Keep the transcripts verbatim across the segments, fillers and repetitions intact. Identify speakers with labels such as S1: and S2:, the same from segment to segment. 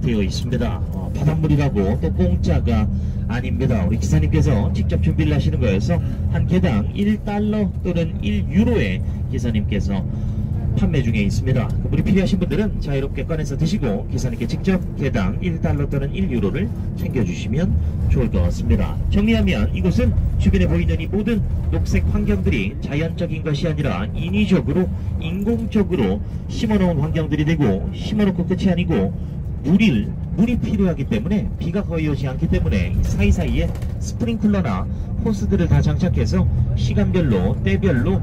S1: 되어 있습니다. 어, 바닷물이라고 또 공짜가 아닙니다. 우리 기사님께서 직접 준비를 하시는 거여서 한 개당 일 달러 또는 일 유로에 기사님께서 판매 중에 있습니다. 물이 필요하신 분들은 자유롭게 꺼내서 드시고 기사님께 직접 개당 일 달러 또는 일 유로를 챙겨주시면 좋을 것 같습니다. 정리하면 이곳은 주변에 보이는 이 모든 녹색 환경들이 자연적인 것이 아니라 인위적으로 인공적으로 심어놓은 환경들이 되고, 심어놓고 끝이 아니고 물이, 물이 필요하기 때문에 비가 거의 오지 않기 때문에 사이사이에 스프링클러나 호스들을 다 장착해서 시간별로 때별로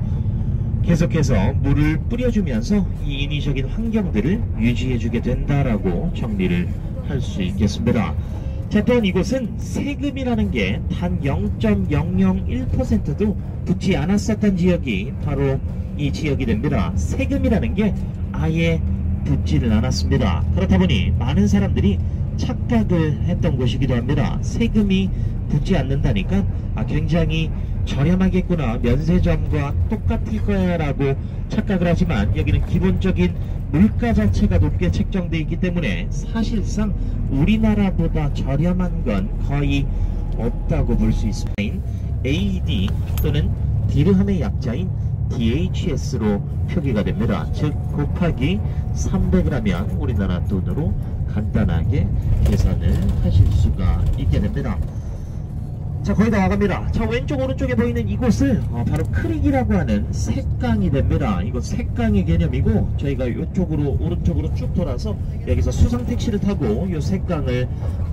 S1: 계속해서 물을 뿌려주면서 이 인위적인 환경들을 유지해주게 된다라고 정리를 할 수 있겠습니다. 자, 또한 이곳은 세금이라는 게 단 영 점 영영일 퍼센트도 붙지 않았었던 지역이 바로 이 지역이 됩니다. 세금이라는 게 아예 붙지는 않았습니다. 그렇다 보니 많은 사람들이 착각을 했던 곳이기도 합니다. 세금이 붙지 않는다니까 아, 굉장히 저렴하겠구나, 면세점과 똑같을 거야 라고 착각을 하지만 여기는 기본적인 물가 자체가 높게 책정되어 있기 때문에 사실상 우리나라보다 저렴한 건 거의 없다고 볼 수 있습니다. 에이디 또는 디르함의 약자인 디에이치에스로 표기가 됩니다. 즉 곱하기 삼백을 하면 우리나라 돈으로 간단하게 계산을 하실 수가 있게 됩니다. 자, 거의 다 와갑니다. 자, 왼쪽 오른쪽에 보이는 이곳을 어, 바로 크릭이라고 하는 샛강이 됩니다. 이곳 샛강의 개념이고 저희가 이쪽으로 오른쪽으로 쭉 돌아서 여기서 수상택시를 타고 이 샛강을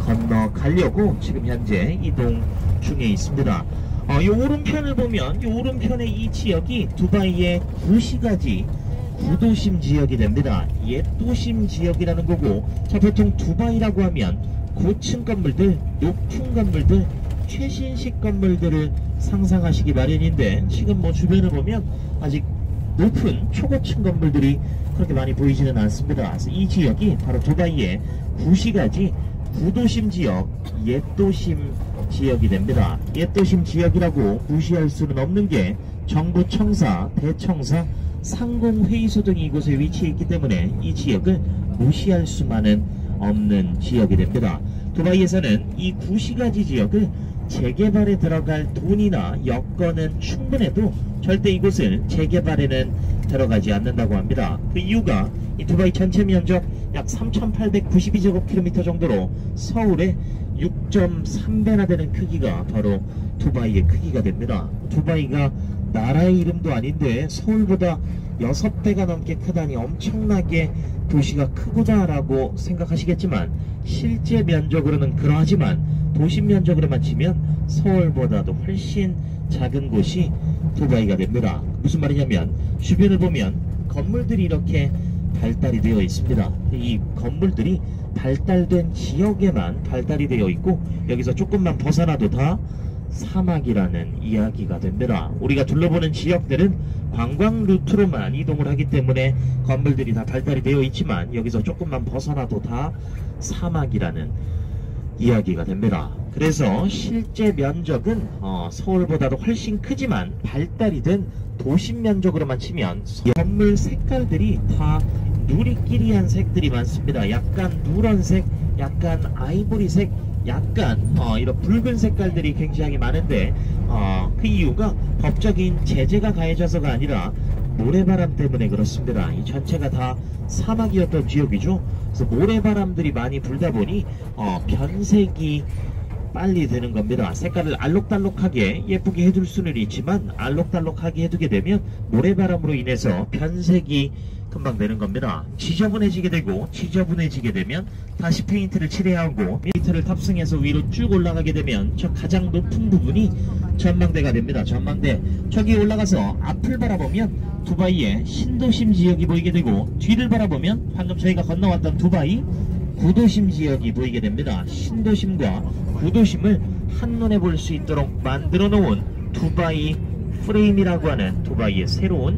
S1: 건너가려고 지금 현재 이동 중에 있습니다. 어, 이 오른편을 보면 이 오른편의 이 지역이 두바이의 구시가지 구도심 지역이 됩니다. 옛도심 지역이라는 거고, 자, 보통 두바이라고 하면 고층 건물들, 높은 건물들, 최신식 건물들을 상상하시기 마련인데 지금 뭐 주변을 보면 아직 높은 초고층 건물들이 그렇게 많이 보이지는 않습니다. 그래서 이 지역이 바로 두바이의 구시가지 구도심 지역, 옛도심 지역이 됩니다. 옛도심 지역이라고 무시할 수는 없는 게 정부 청사, 대청사, 상공회의소 등이 이곳에 위치해 있기 때문에 이 지역을 무시할 수만은 없는 지역이 됩니다. 두바이에서는 이 구시가지 지역을 재개발에 들어갈 돈이나 여건은 충분해도 절대 이곳을 재개발에는 들어가지 않는다고 합니다. 그 이유가 이 두바이 전체 면적 약 삼천팔백구십이 제곱킬로미터 정도로 서울의 육 점 삼 배나 되는 크기가 바로 두바이의 크기가 됩니다. 두바이가 나라의 이름도 아닌데 서울보다 여섯 배가 넘게 크다니 엄청나게 도시가 크구나 라고 생각하시겠지만 실제 면적으로는 그러하지만 도심 면적으로만 치면 서울보다도 훨씬 작은 곳이 두바이가 됩니다. 무슨 말이냐면 주변을 보면 건물들이 이렇게 발달이 되어 있습니다. 이 건물들이 발달된 지역에만 발달이 되어 있고 여기서 조금만 벗어나도 다 사막이라는 이야기가 됩니다. 우리가 둘러보는 지역들은 관광 루트로만 이동을 하기 때문에 건물들이 다 발달이 되어 있지만 여기서 조금만 벗어나도 다 사막이라는 이야기가 됩니다. 그래서 실제 면적은 어, 서울보다도 훨씬 크지만 발달이 된 도심 면적으로만 치면 건물 색깔들이 다 누리끼리한 색들이 많습니다. 약간 누런색, 약간 아이보리색, 약간 어, 이런 붉은 색깔들이 굉장히 많은데 어, 그 이유가 법적인 제재가 가해져서가 아니라 모래바람 때문에 그렇습니다. 이 전체가 다 사막이었던 지역이죠. 그래서 모래바람들이 많이 불다 보니 어, 변색이 빨리 되는 겁니다. 색깔을 알록달록하게 예쁘게 해둘 수는 있지만 알록달록하게 해두게 되면 모래바람으로 인해서 변색이 금방 되는 겁니다. 지저분해지게 되고 지저분해지게 되면 다시 페인트를 칠해야 하고 페인트를 탑승해서 위로 쭉 올라가게 되면 저 가장 높은 부분이 전망대가 됩니다. 전망대 저기 올라가서 앞을 바라보면 두바이의 신도심 지역이 보이게 되고 뒤를 바라보면 방금 저희가 건너왔던 두바이 구도심 지역이 보이게 됩니다. 신도심과 구도심을 한눈에 볼 수 있도록 만들어 놓은 두바이 프레임이라고 하는 두바이의 새로운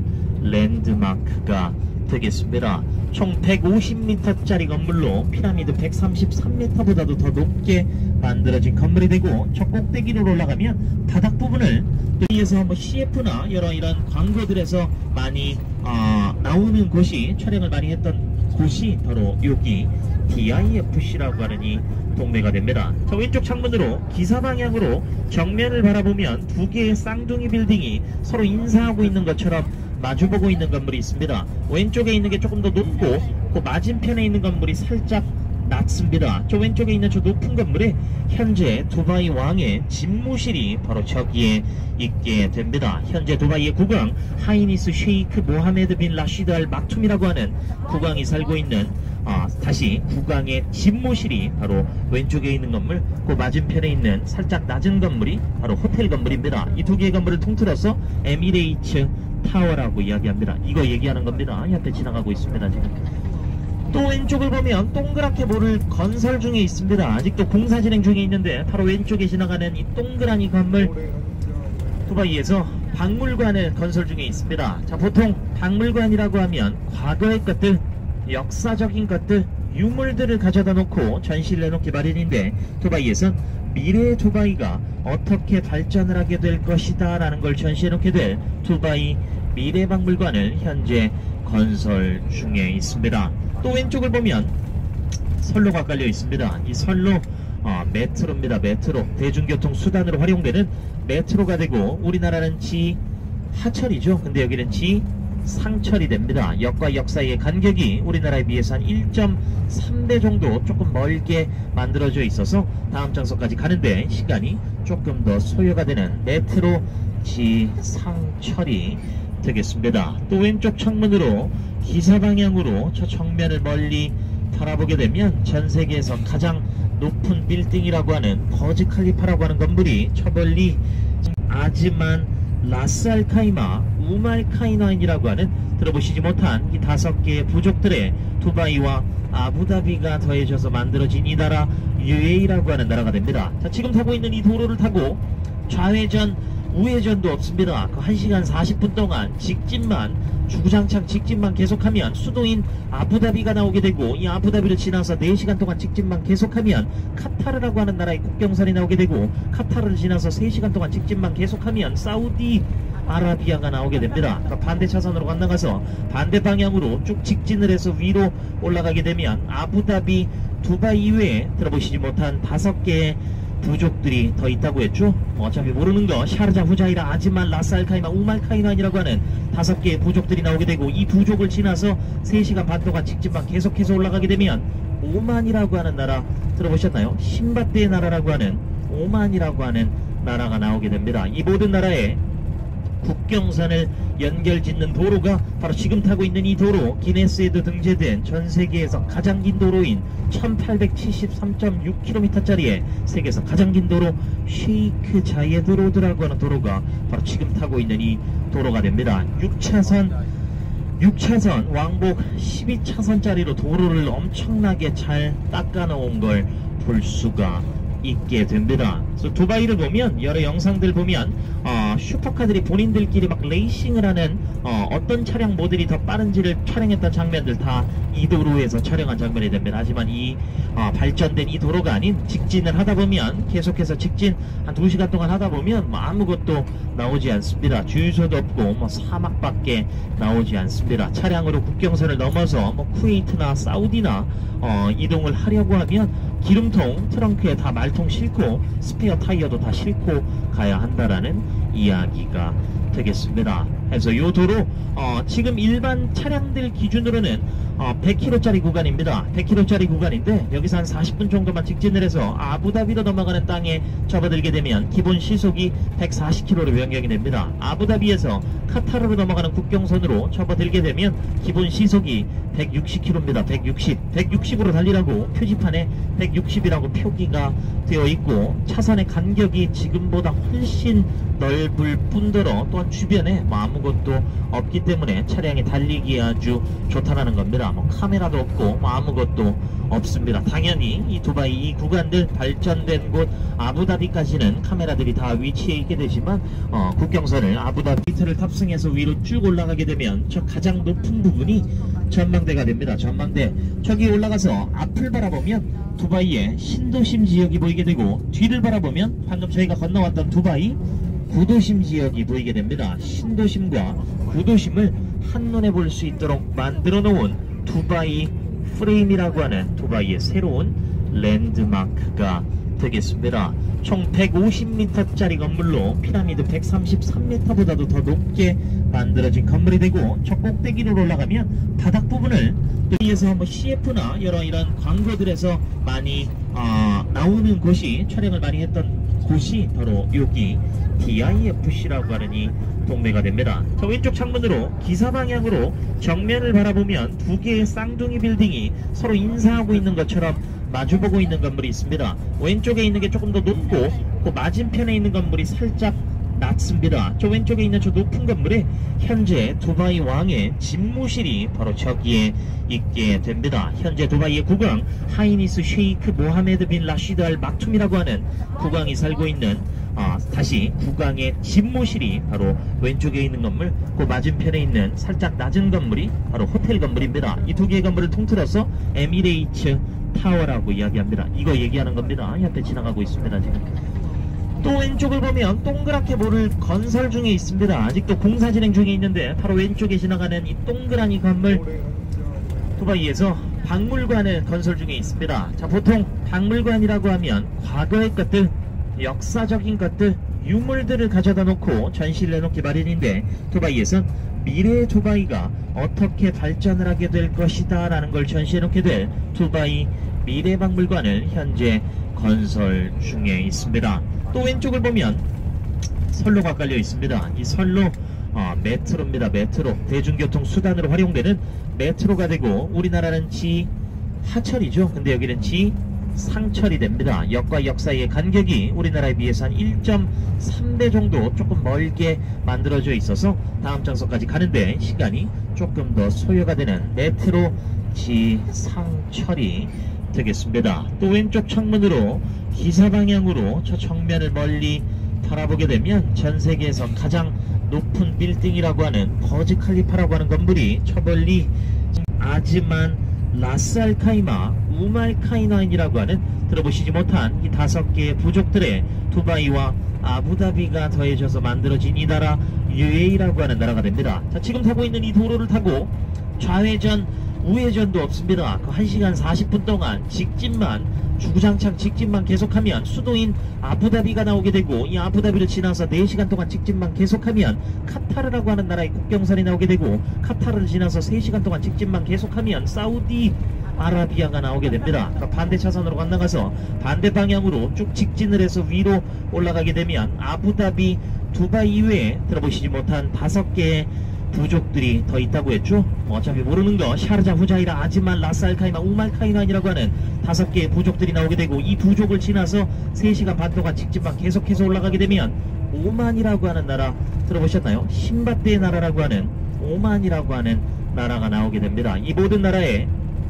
S1: 랜드마크가 되겠습니다. 총 백오십 미터짜리 건물로 피라미드 백삼십삼 미터보다도 더 높게 만들어진 건물이 되고 저 꼭대기로 올라가면 바닥 부분을 여기에서 뭐 씨에프나 여러 이런 광고들에서 많이 어, 나오는 곳이 촬영을 많이 했던 곳이 바로 여기 디아이에프씨라고 하는 이 동네가 됩니다. 자, 왼쪽 창문으로 기사 방향으로 정면을 바라보면 두 개의 쌍둥이 빌딩이 서로 인사하고 있는 것처럼 마주보고 있는 건물이 있습니다. 왼쪽에 있는 게 조금 더 높고 그 맞은편에 있는 건물이 살짝 낮습니다. 저 왼쪽에 있는 저 높은 건물에 현재 두바이 왕의 집무실이 바로 저기에 있게 됩니다. 현재 두바이의 국왕 하이니스 셰이크 모하메드 빈 라시드 알 막툼이라고 하는 국왕이 살고 있는 아, 다시 국왕의 집무실이 바로 왼쪽에 있는 건물, 그 맞은편에 있는 살짝 낮은 건물이 바로 호텔 건물입니다. 이 두 개의 건물을 통틀어서 에미레이츠 타워라고 이야기합니다. 이거 얘기하는 겁니다. 옆에 지나가고 있습니다. 지금 또 왼쪽을 보면 동그랗게 뭐를 건설 중에 있습니다. 아직도 공사 진행 중에 있는데 바로 왼쪽에 지나가는 이 동그란 이 건물, 두바이에서 박물관을 건설 중에 있습니다. 자, 보통 박물관이라고 하면 과거의 것들, 역사적인 것들, 유물들을 가져다 놓고 전시를 해놓기 마련인데 두바이에선 미래의 두바이가 어떻게 발전을 하게 될 것이다 라는 걸 전시해놓게 될 두바이 미래박물관을 현재 건설 중에 있습니다. 또 왼쪽을 보면 선로가 깔려 있습니다. 이 선로 어, 메트로입니다. 메트로, 대중교통 수단으로 활용되는 메트로가 되고 우리나라는 지하철이죠. 근데 여기는 지상철이 됩니다. 역과 역 사이의 간격이 우리나라에 비해서 한 일 점 삼 배 정도 조금 멀게 만들어져 있어서 다음 장소까지 가는데 시간이 조금 더 소요가 되는 메트로 지상철이 되겠습니다. 또 왼쪽 창문으로 기사 방향으로 저 정면을 멀리 바라보게 되면 전 세계에서 가장 높은 빌딩이라고 하는 버즈 칼리파라고 하는 건물이 저 멀리 아즈만 라스 알 카이마 우말 카이나인이라고 하는 들어보시지 못한 이 다섯 개의 부족들의 두바이와 아부다비가 더해져서 만들어진 이 나라 유에이라고 하는 나라가 됩니다. 자, 지금 타고 있는 이 도로를 타고 좌회전 우회전도 없습니다. 그 한 시간 사십 분 동안 직진만, 주구장창 직진만 계속하면 수도인 아부다비가 나오게 되고, 이 아부다비를 지나서 네 시간 동안 직진만 계속하면 카타르라고 하는 나라의 국경선이 나오게 되고, 카타르를 지나서 세 시간 동안 직진만 계속하면 사우디 아라비아가 나오게 됩니다. 그러니까 반대 차선으로 건너가서 반대 방향으로 쭉 직진을 해서 위로 올라가게 되면 아부다비, 두바이 이외에 들어보시지 못한 다섯 개의 부족들이 더 있다고 했죠. 어차피 모르는 거 샤르자, 후자이라, 아즈만, 라스알카이마, 우말카이난이라고 하는 다섯 개의 부족들이 나오게 되고, 이 부족을 지나서 세 시간 반 동안 직진만 계속해서 올라가게 되면 오만이라고 하는 나라 들어보셨나요? 신밧드의 나라라고 하는 오만이라고 하는 나라가 나오게 됩니다. 이 모든 나라의 국경선을 연결짓는 도로가 바로 지금 타고 있는 이 도로, 기네스에도 등재된 전 세계에서 가장 긴 도로인 천팔백칠십삼 점 육 킬로미터짜리의 세계에서 가장 긴 도로 쉐이크 자예드 로드라고 하는 도로가 바로 지금 타고 있는 이 도로가 됩니다. 육 차선 육 차선 왕복 십이 차선짜리로 도로를 엄청나게 잘 닦아 놓은 걸 볼 수가 있게 됩니다. 그래서 두바이를 보면 여러 영상들 보면 어, 슈퍼카들이 본인들끼리 막 레이싱을 하는 어, 어떤 차량 모델이 더 빠른지를 촬영했던 장면들 다 이 도로에서 촬영한 장면이 됩니다. 하지만 이 어, 발전된 이 도로가 아닌 직진을 하다 보면 계속해서 직진 한 두 시간 동안 하다 보면 뭐 아무것도 나오지 않습니다. 주유소도 없고 뭐 사막밖에 나오지 않습니다. 차량으로 국경선을 넘어서 뭐 쿠웨이트나 사우디나 어, 이동을 하려고 하면 기름통 트렁크에 다 말통 싣고 스페어 타이어도 다 싣고 가야 한다라는 이야기가 되겠습니다. 그래서 이 도로 어, 지금 일반 차량들 기준으로는 어, 백 킬로미터짜리 구간입니다. 백 킬로미터짜리 구간인데 여기서 한 사십 분 정도만 직진을 해서 아부다비로 넘어가는 땅에 접어들게 되면 기본 시속이 백사십 킬로미터로 변경이 됩니다. 아부다비에서 카타르로 넘어가는 국경선으로 접어들게 되면 기본 시속이 백육십 킬로미터입니다. 백육십, 백육십으로 달리라고 표지판에 백육십이라고 표기가 되어 있고, 차선의 간격이 지금보다 훨씬 넓을 뿐더러 또한 주변에 뭐 아무것도 없기 때문에 차량이 달리기에 아주 좋다라는 겁니다. 뭐 카메라도 없고 뭐 아무것도 없습니다. 당연히 이 두바이 이 구간들 발전된 곳 아부다비까지는 카메라들이 다 위치해 있게 되지만 어, 국경선을 아부다비 비트를 탑승해서 위로 쭉 올라가게 되면 저 가장 높은 부분이 전망대가 됩니다. 전망대 저기 올라가서 앞을 바라보면 두바이의 신도심 지역이 보이게 되고, 뒤를 바라보면 방금 저희가 건너왔던 두바이 구도심 지역이 보이게 됩니다. 신도심과 구도심을 한눈에 볼 수 있도록 만들어 놓은 두바이 프레임이라고 하는 두바이의 새로운 랜드마크가 되겠습니다. 총 백오십 미터짜리 건물로 피라미드 백삼십삼 미터보다도 더 높게 만들어진 건물이 되고, 저 꼭대기로 올라가면 바닥 부분을 여기에서 뭐 씨에프나 여러 이런 광고들에서 많이 어, 나오는 곳이, 촬영을 많이 했던 곳이 바로 여기 디아이에프씨라고 하는 이 동네가 됩니다. 저 왼쪽 창문으로 기사 방향으로 정면을 바라보면 두 개의 쌍둥이 빌딩이 서로 인사하고 있는 것처럼 마주보고 있는 건물이 있습니다. 왼쪽에 있는 게 조금 더 높고, 그 맞은편에 있는 건물이 살짝 낮습니다. 저 왼쪽에 있는 저 높은 건물에 현재 두바이 왕의 집무실이 바로 저기에 있게 됩니다. 현재 두바이의 국왕 하이니스 셰이크 모하메드 빈 라시드 알 막툼이라고 하는 국왕이 살고 있는, 아, 다시 국왕의 집무실이 바로 왼쪽에 있는 건물, 그 맞은편에 있는 살짝 낮은 건물이 바로 호텔 건물입니다. 이 두 개의 건물을 통틀어서 에미레이츠 타워라고 이야기합니다. 이거 얘기하는 겁니다. 옆에 지나가고 있습니다. 지금 또 왼쪽을 보면 동그랗게 뭐를 건설 중에 있습니다. 아직도 공사 진행 중에 있는데, 바로 왼쪽에 지나가는 이 동그란 이 건물, 두바이에서 박물관을 건설 중에 있습니다. 자, 보통 박물관이라고 하면 과거의 것들, 역사적인 것들, 유물들을 가져다 놓고 전시를 해놓기 마련인데, 두바이에선 미래의 두바이가 어떻게 발전을 하게 될 것이다 라는 걸 전시해놓게 될 두바이 미래박물관을 현재 건설 중에 있습니다. 또 왼쪽을 보면 선로가 깔려 있습니다. 이 선로, 어, 메트로입니다. 메트로, 대중교통 수단으로 활용되는 메트로가 되고, 우리나라는 지하철이죠. 근데 여기는 지상철이 됩니다. 역과 역 사이의 간격이 우리나라에 비해서 한 일 점 삼 배 정도 조금 멀게 만들어져 있어서 다음 장소까지 가는데 시간이 조금 더 소요가 되는 메트로 지상철이 되겠습니다. 또 왼쪽 창문으로 기사 방향으로 저 정면을 멀리 바라보게 되면 전 세계에서 가장 높은 빌딩이라고 하는 버즈 칼리파라고 하는 건물이 저 멀리 아즈만 라스 알 카이마 우말 카이나인이라고 하는, 들어보시지 못한 이 다섯 개의 부족들의 두바이와 아부다비가 더해져서 만들어진 이 나라 유에이라고 하는 나라가 됩니다. 자, 지금 타고 있는 이 도로를 타고 좌회전 우회전도 없습니다. 그 한 시간 사십 분 동안 직진만, 주구장창 직진만 계속하면 수도인 아부다비가 나오게 되고, 이 아부다비를 지나서 네 시간 동안 직진만 계속하면 카타르라고 하는 나라의 국경선이 나오게 되고, 카타르를 지나서 세 시간 동안 직진만 계속하면 사우디 아라비아가 나오게 됩니다. 그러니까 반대 차선으로 건너가서 반대 방향으로 쭉 직진을 해서 위로 올라가게 되면 아부다비, 두바이 이외에 들어보시지 못한 다섯 개의 부족들이 더 있다고 했죠. 어차피 모르는 거, 샤르자, 후자이라, 아즈만, 라스알카이마, 우말카이난이라고 하는 다섯 개의 부족들이 나오게 되고, 이 부족을 지나서 세 시간 반 동안 직진만 계속해서 올라가게 되면 오만이라고 하는 나라 들어보셨나요? 신밧드의 나라라고 하는 오만이라고 하는 나라가 나오게 됩니다. 이 모든 나라의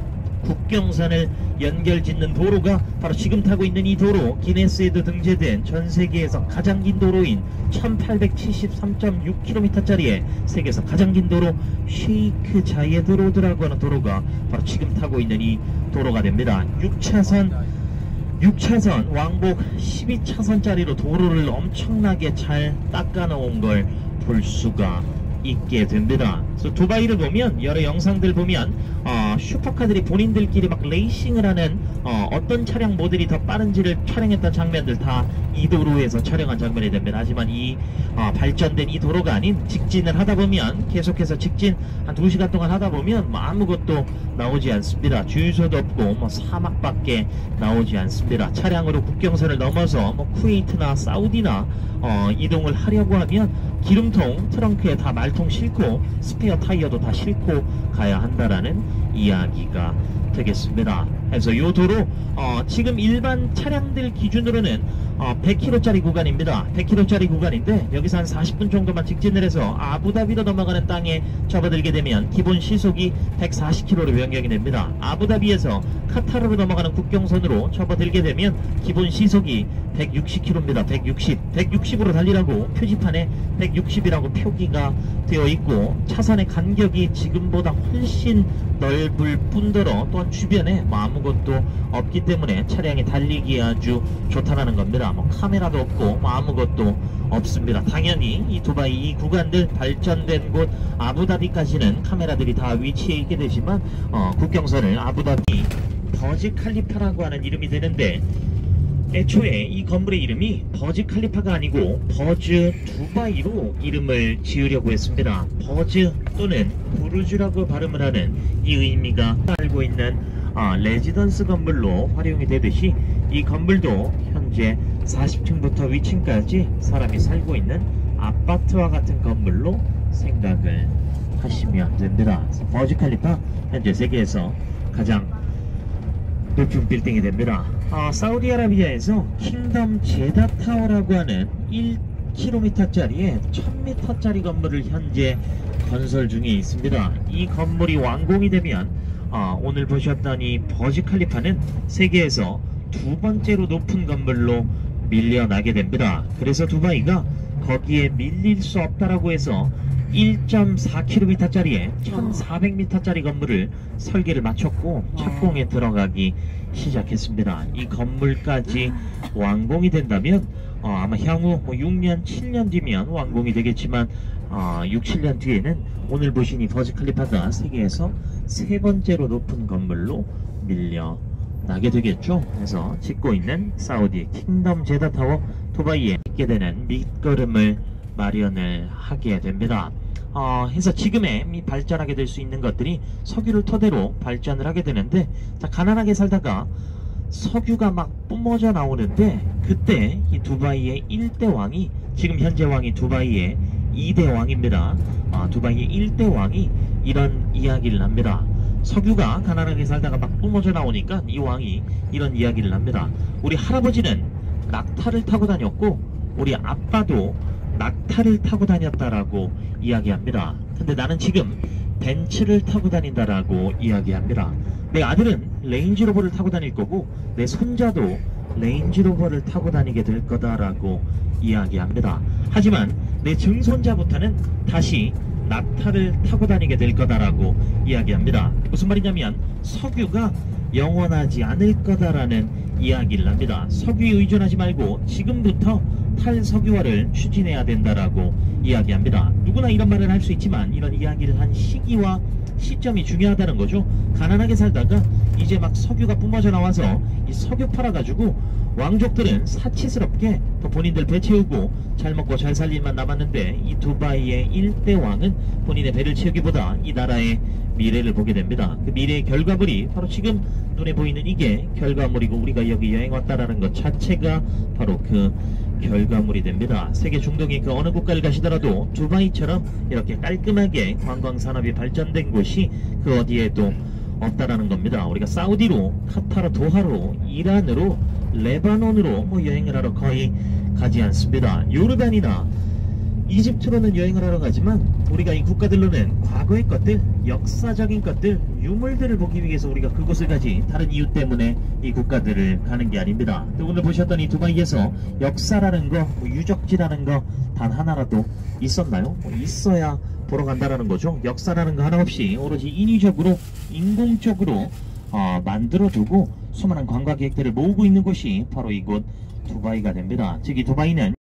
S1: 국경선을 연결짓는 도로가 바로 지금 타고 있는 이 도로, 기네스에도 등재된 전 세계에서 가장 긴 도로인 천팔백칠십삼 점 육 킬로미터짜리의 세계에서 가장 긴 도로 쉐이크 자예드 로드라고 하는 도로가 바로 지금 타고 있는 이 도로가 됩니다. 육 차선 육 차선 왕복 십이 차선짜리로 도로를 엄청나게 잘 닦아 놓은 걸 볼 수가 있게 됩니다. 그래서 두바이를 보면, 여러 영상들 보면 어, 슈퍼카들이 본인들끼리 막 레이싱을 하는 어, 어떤 차량 모델이 더 빠른지를 촬영했던 장면들 다 이 도로에서 촬영한 장면이 됩니다. 하지만 이 어, 발전된 이 도로가 아닌, 직진을 하다 보면 계속해서 직진 한 두 시간 동안 하다 보면 뭐 아무것도 나오지 않습니다. 주유소도 없고 뭐 사막밖에 나오지 않습니다. 차량으로 국경선을 넘어서 뭐 쿠웨이트나 사우디나 어, 이동을 하려고 하면 기름통 트렁크에 다 말통 싣고 스페어 타이어도 다 싣고 가야 한다라는 이야기가 되겠습니다. 그래서 이 도로 어, 지금 일반 차량들 기준으로는 어, 백 킬로미터짜리 구간입니다. 백 킬로미터짜리 구간인데 여기서 한 사십 분 정도만 직진을 해서 아부다비로 넘어가는 땅에 접어들게 되면 기본 시속이 백사십 킬로미터로 변경이 됩니다. 아부다비에서 카타르로 넘어가는 국경선으로 접어들게 되면 기본 시속이 백육십 킬로미터입니다. 백육십, 백육십으로 달리라고 표지판에 백육십이라고 표기가 되어 있고, 차선의 간격이 지금보다 훨씬 넓을 뿐더러 또한 주변에 뭐 아무것도 곳도 없기 때문에 차량이 달리기에 아주 좋다라는 겁니다. 뭐 카메라도 없고 뭐 아무것도 없습니다. 당연히 이 두바이 이 구간들 발전된 곳 아부다비까지는 카메라들이 다 위치해 있게 되지만 어, 국경선을 아부다비 버즈 칼리파라고 하는 이름이 되는데, 애초에 이 건물의 이름이 버즈 칼리파가 아니고 버즈 두바이로 이름을 지으려고 했습니다. 버즈 또는 부르주라고 발음을 하는 이 의미가 알고 있는 어, 레지던스 건물로 활용이 되듯이 이 건물도 현재 사십 층부터 위층까지 사람이 살고 있는 아파트와 같은 건물로 생각을 하시면 됩니다. 버즈 칼리파 현재 세계에서 가장 높은 빌딩이 됩니다. 어, 사우디아라비아에서 킹덤 제다 타워라고 하는 일 킬로미터짜리의 천 미터짜리 건물을 현재 건설 중에 있습니다. 이 건물이 완공이 되면 어, 오늘 보셨던 이 버즈 칼리파는 세계에서 두 번째로 높은 건물로 밀려나게 됩니다. 그래서 두바이가 거기에 밀릴 수 없다라고 해서 일 점 사 킬로미터짜리의 천사백 미터짜리 건물을 설계를 마쳤고 착공에 들어가기 시작했습니다. 이 건물까지 완공이 된다면 어, 아마 향후 뭐 육 년, 칠 년 뒤면 완공이 되겠지만 어, 육, 칠 년 뒤에는 오늘 보신 이 버즈 칼리파가 세계에서 세 번째로 높은 건물로 밀려나게 되겠죠. 그래서 짓고 있는 사우디 킹덤 제다 타워 두바이에 있게 되는 밑거름을 마련을 하게 됩니다. 어, 해서 지금의 이 발전하게 될 수 있는 것들이 석유를 토대로 발전을 하게 되는데, 자, 가난하게 살다가 석유가 막 뿜어져 나오는데, 그때 이 두바이의 일 대 왕이, 지금 현재 왕이 두바이의 이 대 왕입니다. 아, 두바이의 일 대 왕이 이런 이야기를 합니다. 석유가 가난하게 살다가 막 뿜어져 나오니까 이 왕이 이런 이야기를 합니다. 우리 할아버지는 낙타를 타고 다녔고 우리 아빠도 낙타를 타고 다녔다라고 이야기합니다. 근데 나는 지금 벤츠를 타고 다닌다라고 이야기합니다. 내 아들은 레인지로버를 타고 다닐 거고 내 손자도 레인지로버를 타고 다니게 될 거다라고 이야기합니다. 하지만 내 증손자부터는 다시 낙타를 타고 다니게 될 거다라고 이야기합니다. 무슨 말이냐면 석유가 영원하지 않을 거다라는 이야기를 합니다. 석유에 의존하지 말고 지금부터 탈석유화를 추진해야 된다라고 이야기합니다. 누구나 이런 말을 할 수 있지만 이런 이야기를 한 시기와 시점이 중요하다는 거죠. 가난하게 살다가 이제 막 석유가 뿜어져 나와서 이 석유 팔아가지고 왕족들은 사치스럽게 또 본인들 배 채우고 잘 먹고 잘 살 일만 남았는데, 이 두바이의 일 대 왕은 본인의 배를 채우기보다 이 나라의 미래를 보게 됩니다. 그 미래의 결과물이 바로 지금 눈에 보이는 이게 결과물이고, 우리가 여기 여행 왔다라는 것 자체가 바로 그 결과물이 됩니다. 세계 중동의 그 어느 국가를 가시더라도 두바이처럼 이렇게 깔끔하게 관광산업이 발전된 곳이 그 어디에도 없다라는 겁니다. 우리가 사우디로, 카타르, 도하로, 이란으로, 레바논으로 뭐 여행을 하러 거의 가지 않습니다. 요르단이나 이집트로는 여행을 하러 가지만 우리가 이 국가들로는 과거의 것들, 역사적인 것들, 유물들을 보기 위해서 우리가 그곳을 가지 다른 이유 때문에 이 국가들을 가는 게 아닙니다. 또 오늘 보셨던 이 두바이에서 역사라는 거, 뭐 유적지라는 거 단 하나라도 있었나요? 뭐 있어야 보러 간다라는 거죠. 역사라는 거 하나 없이 오로지 인위적으로, 인공적으로 어, 만들어두고 수많은 관광객들을 모으고 있는 곳이 바로 이곳 두바이가 됩니다. 즉 이 두바이는